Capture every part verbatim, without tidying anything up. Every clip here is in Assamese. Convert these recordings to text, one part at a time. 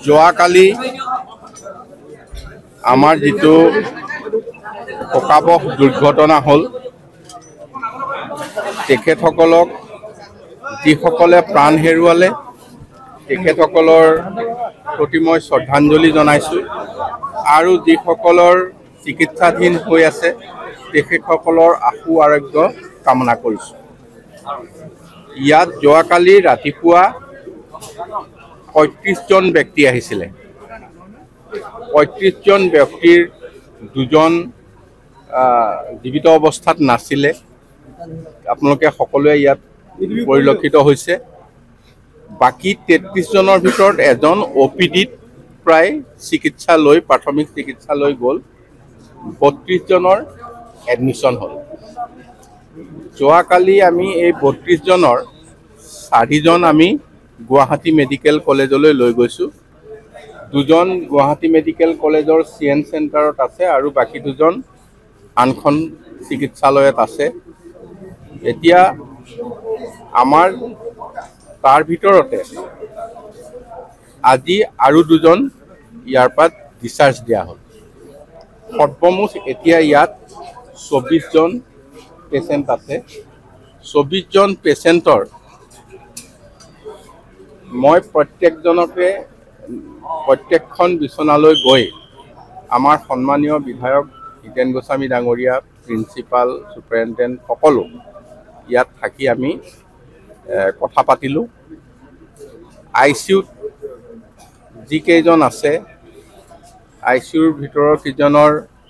যোৱাকালি আমাৰ যেটো শোকাবহ দুৰ্ঘটনা হল তেখেতসকলক যিসকলে প্ৰাণ হেৰুৱালে তেখেতসকলৰ প্ৰতি মই শ্ৰদ্ধাঞ্জলি জনাইছো আৰু যিসকলৰ চিকিৎসাধীন হৈ আছে তেখেতসকলৰ আশু আৰোগ্য কামনা কৰিছো। ইয়াত যোৱাকালি ৰাতিপুৱা পঁয়ত্ৰিশ জন ব্যক্তি আহিছিলে। পঁয়ত্ৰিশ জন ব্যক্তিৰ দুজন জীৱিত অৱস্থাত নাছিলে। আপোনালোকে সকলোৱে ইয়াত পৰিলক্ষিত হৈছে। বাকি তেত্ৰিশ জনৰ ভিতৰত এজন অপিডিত প্ৰায় চিকিৎসা লৈ প্ৰাথমিক চিকিৎসা লৈ গ'ল। বত্ৰিশ জনৰ এডমিশন হ'ল। যোৱাকালি আমি এই বত্ৰিশ জনৰ চাৰিজন আমি গুৱাহাটী মেডিকেল কলেজলৈ লৈ গৈছো। দুজন গুৱাহাটী মেডিকেল কলেজৰ চি এন চেণ্টাৰত আছে আৰু বাকি দুজন আনখন চিকিৎসালয়ত আছে। এতিয়া আমাৰ তাৰ ভিতৰতে আজি আৰু দুজন ইয়াৰ পৰা ডিচাৰ্জ দিয়া হ'ল। সৰ্বমুঠ এতিয়া ইয়াত চৌবিশ জন পেচেণ্ট আছে। চৌবিশ জন পেচেণ্টৰ মই প্ৰত্যেকজনকে প্ৰত্যেকখন বিচনালৈ গৈ আমাৰ সন্মানীয় বিধায়ক হিতেন গোস্বামী ডাঙৰীয়া, প্ৰিন্সিপাল, সুপাৰিনটেণ্ডেণ্ট সকলো ইয়াত থাকি আমি কথা পাতিলোঁ। আই চি ইউত যিকেইজন আছে আই চি ইউৰ ভিতৰৰ কেইজনৰ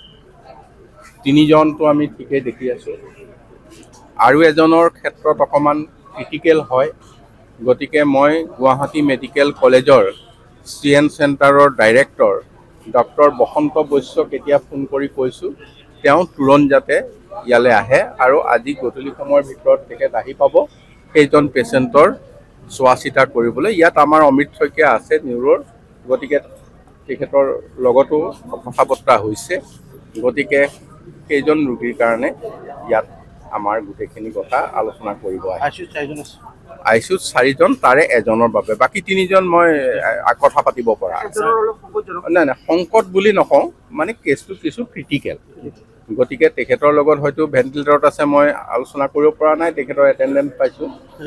তিনিজনটো আমি ঠিকেই দেখি আছোঁ আৰু এজনৰ ক্ষেত্ৰত অকণমান ক্ৰিটিকেল হয়। গতিকে মই গুৱাহাটী মেডিকেল কলেজৰ চি এন চেণ্টাৰৰ ডাইৰেক্টৰ ডক্টৰ বসন্ত বৈশ্যক এতিয়া ফোন কৰি কৈছোঁ তেওঁ তুৰন্ত যাতে ইয়ালৈ আহে আৰু আজি গধূলি সময়ৰ ভিতৰত তেখেত আহি পাব সেইজন পেচেণ্টৰ চোৱা চিতা কৰিবলৈ। ইয়াত আমাৰ অমিত শইকীয়া আছে নিউৰৰ, গতিকে তেখেতৰ লগতো কথা বতৰা হৈছে। গতিকে সেইজন ৰোগীৰ কাৰণে ইয়াত আমাৰ গোটেইখিনি কথা আলোচনা কৰিব আহে। আই চি ইউত চাৰিজন, তাৰে এজনৰ বাবে বাকী তিনিজন মই কথা পাতিব পৰা। নাই নাই সংকট বুলি নকওঁ, মানে কেছটো কিছু ক্ৰিটিকেল। গতিকে তেখেতৰ লগত হয়তো ভেণ্টিলেটৰত আছে, মই আলোচনা কৰিব পৰা নাই। তেখেতৰ এটেণ্ডেণ্ট পাইছোঁ,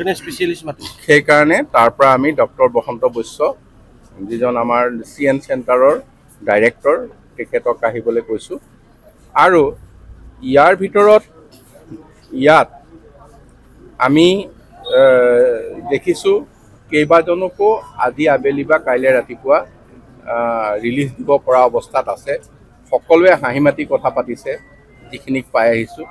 সেইকাৰণে তাৰ পৰা আমি ডক্টৰ বসন্ত বৈশ্য যিজন আমাৰ চি এন চেণ্টাৰৰ ডাইৰেক্টৰ তেখেতক আহিবলৈ কৈছোঁ। আৰু ইয়াৰ ভিতৰত ইয়াত আমি দেখিছোঁ কেইবাজনকো আজি আবেলি বা কাইলৈ ৰাতিপুৱা ৰিলিজ দিব পৰা অৱস্থাত আছে। সকলোৱে হাঁহি মাতি কথা পাতিছে যিখিনিক পাই আহিছোঁ।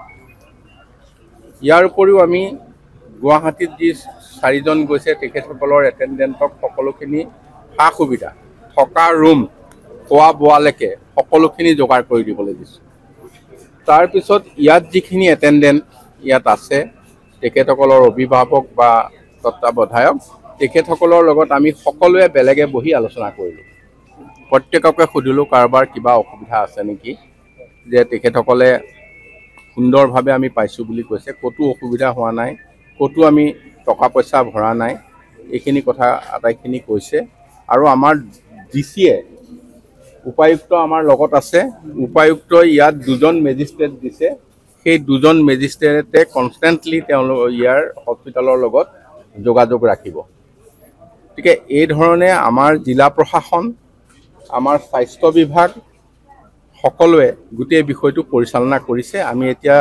ইয়াৰ উপৰিও আমি গুৱাহাটীত যি চাৰিজন গৈছে তেখেতসকলৰ এটেণ্ডেণ্টক সকলোখিনি সা সুবিধা, থকা ৰুম, খোৱা বোৱালৈকে সকলোখিনি যোগাৰ কৰি দিবলৈ দিছোঁ। তাৰপিছত ইয়াত যিখিনি এটেণ্ডেণ্ট ইয়াত আছে তেখেতসকলৰ অভিভাৱক বা তত্ত্বাৱধায়ক তেখেতসকলৰ লগত আমি সকলোৱে বেলেগে বহি আলোচনা কৰিলোঁ। প্ৰত্যেককে সুধিলোঁ কাৰোবাৰ কিবা অসুবিধা আছে নেকি, যে তেখেতসকলে সুন্দৰভাৱে আমি পাইছোঁ বুলি কৈছে, ক'তো অসুবিধা হোৱা নাই, ক'তো আমি টকা পইচা ভৰা নাই, এইখিনি কথা আটাইখিনি কৈছে। আৰু আমাৰ ডি চিয়ে উপায়ুক্ত আমাৰ লগত আছে। উপায়ুক্তই ইয়াত দুজন মেজিষ্ট্ৰেট দিছে, সেই দুজন মেজিষ্ট্ৰেটে কনষ্টেণ্টলি তেওঁলোক ইয়াৰ হস্পিটেলৰ লগত যোগাযোগ ৰাখিব। গতিকে এই ধৰণে আমাৰ জিলা প্ৰশাসন, আমাৰ স্বাস্থ্য বিভাগ সকলোৱে গোটেই বিষয়টো পৰিচালনা কৰিছে। আমি এতিয়া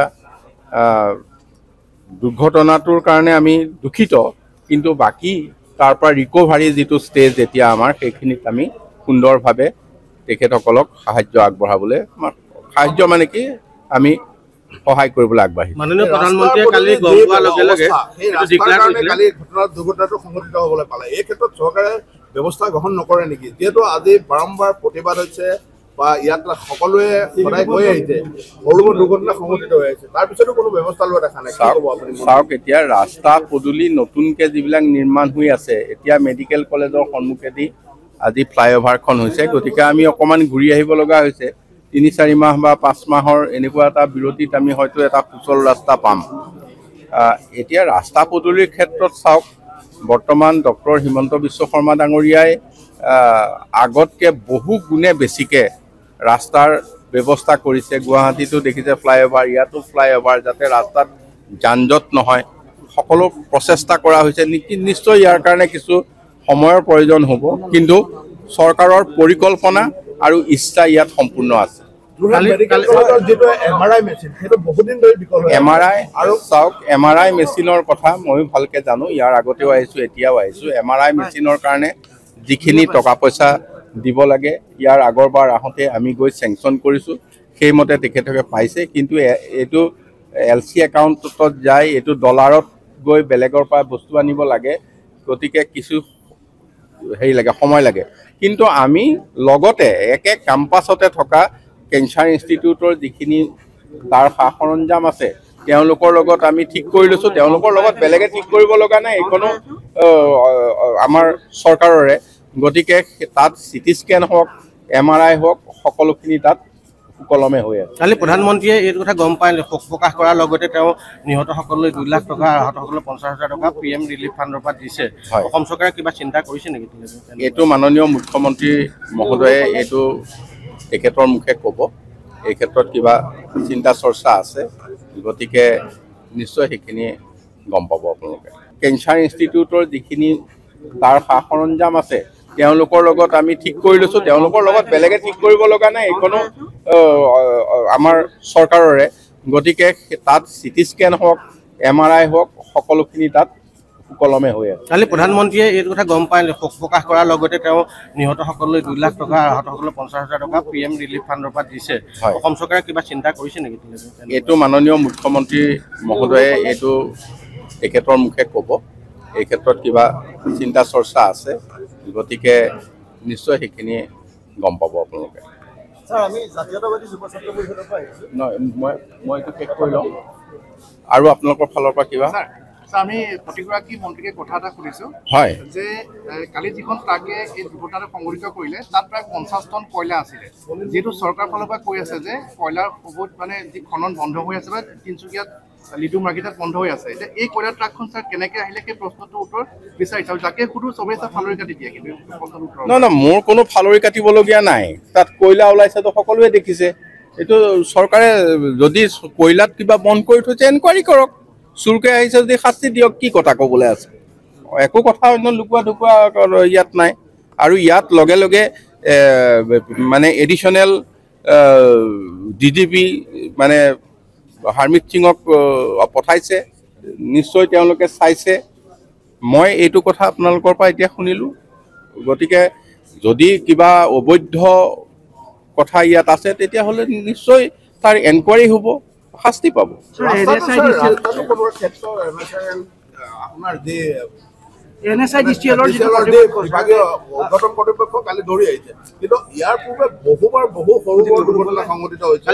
দুৰ্ঘটনাটোৰ কাৰণে আমি দুখিত, কিন্তু বাকী তাৰ পৰা ৰিকভাৰী যিটো ষ্টেজ এতিয়া আমাৰ সেইখিনিত আমি সুন্দৰভাৱে তেখেতসকলক সাহায্য আগবঢ়াবলৈ, সাহায্য মানে কি আমি সহায় কৰিবলৈ আগবাঢ়িম। মাননীয় প্ৰধানমন্ত্ৰীয়ে কালি গম পোৱাৰ লগে লগে কালি ঘটনা দুৰ্ঘটনাটো সংঘটিত হ'বলৈ পালে, এই ক্ষেত্ৰত চৰকাৰে ব্যৱস্থা গ্ৰহণ নকৰে নেকি? যিহেতু আজি বাৰম্বাৰ প্ৰতিবাদ হৈছে বা ইয়াত সকলোৱে সদায় গৈ আহিছে, সৰু দুৰ্ঘটনা সংঘটিত হৈ আহিছে, তাৰপিছতো কোনো ব্যৱস্থা লোৱা দেখা নাই। চাওক, এতিয়া ৰাস্তা পদূলি নতুনকৈ যিবিলাক নিৰ্মাণ হৈ আছে, এতিয়া মেডিকেল কলেজৰ সন্মুখেদি আজি ফ্লাইঅভাৰখন হৈছে। গতিকে আমি অকণমান ঘূৰি আহিব লগা হৈছে। তিনি চাৰি মাহ বা পাঁচ মাহৰ এনেকুৱা এটা বিৰতিত আমি হয়তো এটা সুচল ৰাস্তা পাম। এতিয়া ৰাস্তা পদূলিৰ ক্ষেত্ৰত চাওক, বৰ্তমান ডক্টৰ হিমন্ত বিশ্ব শৰ্মা ডাঙৰীয়াই আগতকৈ বহু গুণে বেছিকৈ ৰাস্তাৰ ব্যৱস্থা কৰিছে। গুৱাহাটীতো দেখিছে ফ্লাইঅভাৰ, ইয়াতো ফ্লাইঅভাৰ, যাতে ৰাস্তাত যান জঁট নহয়, সকলো প্ৰচেষ্টা কৰা হৈছে। নিশ্চয় ইয়াৰ কাৰণে কিছু সময়ৰ প্ৰয়োজন হ'ব, কিন্তু চৰকাৰৰ পৰিকল্পনা আৰু ইচ্ছা ইয়াত সম্পূৰ্ণ আছে। এম আৰ আই আৰু চাওক, এম আৰ আই মেচিনৰ কথা ময়ো ভালকৈ জানো, ইয়াৰ আগতেও আহিছোঁ, এতিয়াও আহিছোঁ। এম আৰ আই মেচিনৰ কাৰণে যিখিনি টকা পইচা দিব লাগে, ইয়াৰ আগৰবাৰ আহোঁতে আমি গৈ চেংচন কৰিছোঁ, সেইমতে তেখেতলোকে পাইছে। কিন্তু এইটো এল চি একাউণ্টত যায়, এইটো ডলাৰত গৈ বেলেগৰ পৰা বস্তু আনিব লাগে, গতিকে কিছু হেৰি লাগে, সময় লাগে। কিন্তু আমি লগতে একে কেম্পাছতে থকা কেঞ্চাৰ ইনষ্টিটিউটৰ যিখিনি তাৰ সা সৰঞ্জাম আছে, তেওঁলোকৰ লগত আমি ঠিক কৰি লৈছোঁ। তেওঁলোকৰ লগত বেলেগে ঠিক কৰিব লগা নাই, এইখনো আমাৰ চৰকাৰৰে। গতিকে তাত চিটি স্কেন হওক, এম আৰ আই হওক, সকলোখিনি তাত সুকলমে হৈ আছে। কালি প্ৰধানমন্ত্ৰীয়ে এইটো কথা গম পাই শোক প্ৰকাশ কৰাৰ লগতে তেওঁ নিহতসকললৈ দুই লাখ টকা, আহতসকলক পঞ্চাছ হাজাৰ টকা পি এম ৰিলিফ ফাণ্ডৰ পৰা দিছে। অসম চৰকাৰে কিবা চিন্তা কৰিছে নেকি? এইটো মাননীয় মুখ্যমন্ত্ৰী মহোদয়ে এইটো তেখেতৰ মুখে ক'ব, এই ক্ষেত্ৰত কিবা চিন্তা চৰ্চা আছে, গতিকে নিশ্চয় সেইখিনি গম পাব আপোনালোকে। কেঞ্চাৰ ইনষ্টিটিউটৰ যিখিনি তাৰ সা সৰঞ্জাম আছে, তেওঁলোকৰ লগত আমি ঠিক কৰি লৈছোঁ। তেওঁলোকৰ লগত বেলেগে ঠিক কৰিব লগা নাই, এইখনো আমাৰ চৰকাৰৰে। গতিকে তাত চিটি স্কেন হওক, এম আৰ আই হওক, সকলোখিনি তাত সুকলমে হৈ আছে। কালি প্ৰধানমন্ত্ৰীয়ে এইটো কথা গম পাই শোক প্ৰকাশ কৰাৰ লগতে তেওঁ নিহতসকললৈ দুই লাখ টকা, আহতসকলক পঞ্চাছ হাজাৰ টকা পি এম ৰিলিফ ফাণ্ডৰ পৰা দিছে। অসম চৰকাৰে কিবা চিন্তা কৰিছে নেকি? এইটো মাননীয় মুখ্যমন্ত্ৰী মহোদয়ে এইটো তেখেতৰ মুখে ক'ব, এই ক্ষেত্ৰত কিবা চিন্তা চৰ্চা আছে, গতিকে নিশ্চয় সেইখিনি গম পাব আপোনালোকে। নহয়, মই মই এইটো শেষ কৰি লওঁ, আৰু আপোনালোকৰ ফালৰ পৰা কিবা? আমি প্ৰতিগৰাকী মন্ত্ৰীকে কথা এটা সুধিছোঁ, হয়, যে কালি যিখন ট্ৰাকে এই দুৰ্ঘটনাটো সংঘটিত কৰিলে, তাত প্ৰায় পঞ্চাছ টন কয়লা আছিলে। যিহেতু চৰকাৰৰ ফালৰ পৰা কৈ আছে যে কয়লাৰ বহুত মানে যি খনন বন্ধ হৈ আছে বা তিনিচুকীয়াত লিডু মাৰ্কেটত বন্ধ হৈ আছে, এতিয়া এই কয়লা ট্ৰাকখন ছাৰ কেনেকৈ আহিলে, সেই প্ৰশ্নটোৰ উত্তৰ বিচাৰিছে। আৰু যাকে সুধো চবেই ছাৰ ফালৰি কাটি দিয়ে, কিন্তু প্ৰশ্নটোৰ উত্তৰ নহয় নহয়, মোৰ কোনো ফালৰি কাটিবলগীয়া নাই। তাত কয়লা ওলাইছেতো সকলোৱে দেখিছে। এইটো চৰকাৰে যদি কয়লাত কিবা বন্ধ কৰি থৈছে, এনকুৱাৰী কৰক। চুৰকে আহিছে যদি শাস্তি দিয়ক, কি কথা ক'বলৈ আছে? একো কথা অন্য লুকুৱা ঢুকুৱা ইয়াত নাই। আৰু ইয়াত লগে লগে মানে এডিশ্যনেল ডি জি পি মানে হাৰমিত সিঙক পঠাইছে, নিশ্চয় তেওঁলোকে চাইছে। মই এইটো কথা আপোনালোকৰ পৰা এতিয়া শুনিলোঁ, গতিকে যদি কিবা অবৈধ কথা ইয়াত আছে, তেতিয়াহ'লে নিশ্চয় তাৰ এনকুৱাৰী হ'ব, শাস্তি পাব। N S I D C এলৰ উদ্ঘাটন কৰ্তৃপক্ষ কালি দৌৰি আহিছে, কিন্তু ইয়াৰ পূৰ্বে বহুবাৰ বহু সৰু সৰু দুৰ্ঘটনা সংঘটিত হৈছে।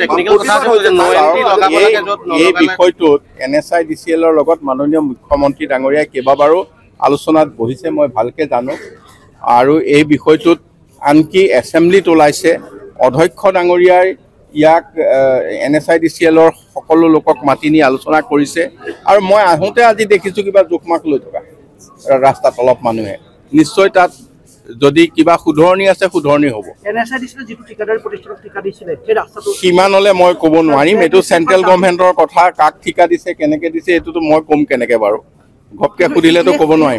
এই বিষয়টোত N S I D C এলৰ লগত মাননীয় মুখ্যমন্ত্ৰী ডাঙৰীয়াই কেইবাবাৰো আলোচনাত বহিছে, মই ভালকৈ জানো। আৰু এই বিষয়টোত আনকি এছেম্বলিত ওলাইছে, অধ্যক্ষ ডাঙৰীয়াই ইয়াক N S I D C এলৰ সকলো লোকক মাতি নি আলোচনা কৰিছে। আৰু মই আহোঁতে আজি দেখিছোঁ কিবা জোখমাখ লৈ থকা ৰাস্তাত অলপ মানুহে, নিশ্চয় তাত যদি কিবা শুধৰণি আছে, শুধৰণি হ'ব। সিমানলৈ মই ক'ব নোৱাৰিম, এইটো চেণ্ট্ৰেল গভৰ্ণমেণ্টৰ কথা। কাক ঠিকা দিছে, কেনেকৈ দিছে, এইটোতো মই ক'ম কেনেকৈ বাৰু? ঘপকৈ সুধিলেতো ক'ব নোৱাৰিম।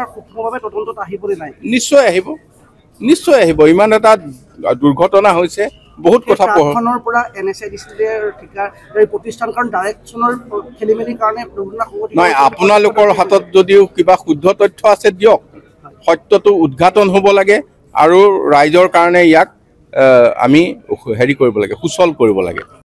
নিশ্চয় আহিব, নিশ্চয় আহিব। ইমান এটা দুৰ্ঘটনা হৈছে, বহুত কথা নহয়। আপোনালোকৰ হাতত যদিও কিবা শুদ্ধ তথ্য আছে দিয়ক, সত্যটো উদ্ঘাটন হ'ব লাগে, আৰু ৰাইজৰ কাৰণে ইয়াক আমি হেৰি কৰিব লাগে, সুচল কৰিব লাগে।